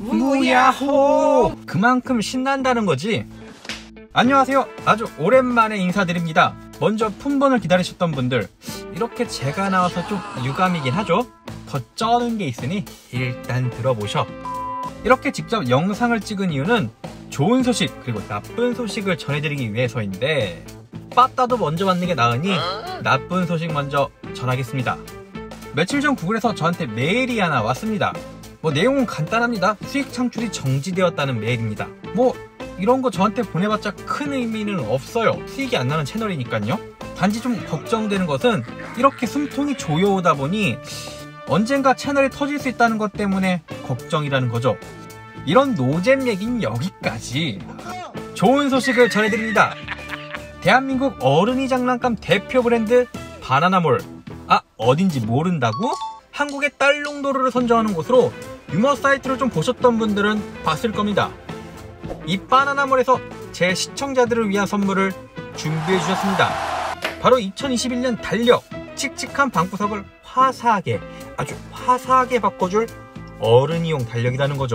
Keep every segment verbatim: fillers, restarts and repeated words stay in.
무야호! 그만큼 신난다는 거지. 안녕하세요. 아주 오랜만에 인사드립니다. 먼저 품번을 기다리셨던 분들, 이렇게 제가 나와서 좀 유감이긴 하죠. 더 쩌는 게 있으니 일단 들어보셔. 이렇게 직접 영상을 찍은 이유는 좋은 소식 그리고 나쁜 소식을 전해드리기 위해서인데, 빠따도 먼저 받는 게 나으니 나쁜 소식 먼저 전하겠습니다. 며칠 전 구글에서 저한테 메일이 하나 왔습니다. 뭐 내용은 간단합니다. 수익 창출이 정지되었다는 메일입니다. 뭐 이런 거 저한테 보내봤자 큰 의미는 없어요. 수익이 안 나는 채널이니까요. 단지 좀 걱정되는 것은 이렇게 숨통이 조여오다 보니 언젠가 채널이 터질 수 있다는 것 때문에 걱정이라는 거죠. 이런 노잼 얘기는 여기까지. 좋은 소식을 전해드립니다. 대한민국 어른이 장난감 대표 브랜드 바나나몰. 아, 어딘지 모른다고? 한국의 딸롱도르를 선정하는 곳으로 유머 사이트를 좀 보셨던 분들은 봤을 겁니다. 이 바나나몰에서 제 시청자들을 위한 선물을 준비해 주셨습니다. 바로 이천이십일 년 달력, 칙칙한 방구석을 화사하게, 아주 화사하게 바꿔줄 어른이용 달력이라는 거죠.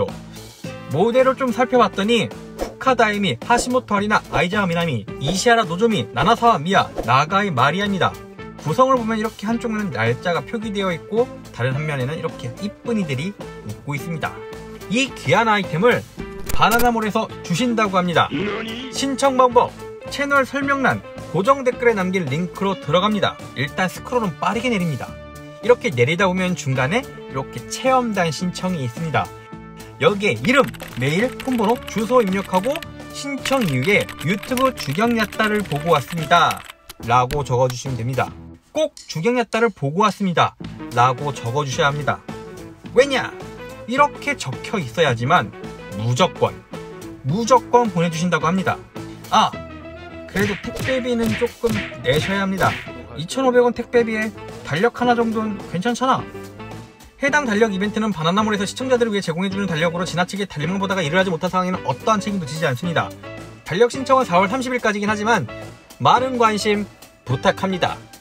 모델을 좀 살펴봤더니 후카다이미, 하시모토 아리나, 아이자와 미나미, 이시하라 노조미, 나나사와 미야, 나가이 마리아입니다. 구성을 보면 이렇게 한쪽에는 날짜가 표기되어 있고 다른 한 면에는 이렇게 이쁜 이들이 웃고 있습니다. 이 귀한 아이템을 바나나몰에서 주신다고 합니다. 신청 방법, 채널 설명란, 고정 댓글에 남긴 링크로 들어갑니다. 일단 스크롤은 빠르게 내립니다. 이렇게 내리다 보면 중간에 이렇게 체험단 신청이 있습니다. 여기에 이름, 메일, 폰번호, 주소 입력하고 신청 이후에 유튜브 주경야따를 보고 왔습니다 라고 적어주시면 됩니다. 꼭 주경야따를 보고 왔습니다 라고 적어주셔야 합니다. 왜냐? 이렇게 적혀 있어야지만 무조건 무조건 보내주신다고 합니다. 아, 그래도 택배비는 조금 내셔야 합니다. 이천오백 원 택배비에 달력 하나 정도는 괜찮잖아. 해당 달력 이벤트는 바나나몰에서 시청자들을 위해 제공해주는 달력으로 지나치게 달력만 보다가 일을 하지 못한 상황에는 어떠한 책임도 지지 않습니다. 달력 신청은 사월 삼십일까지긴 하지만 많은 관심 부탁합니다.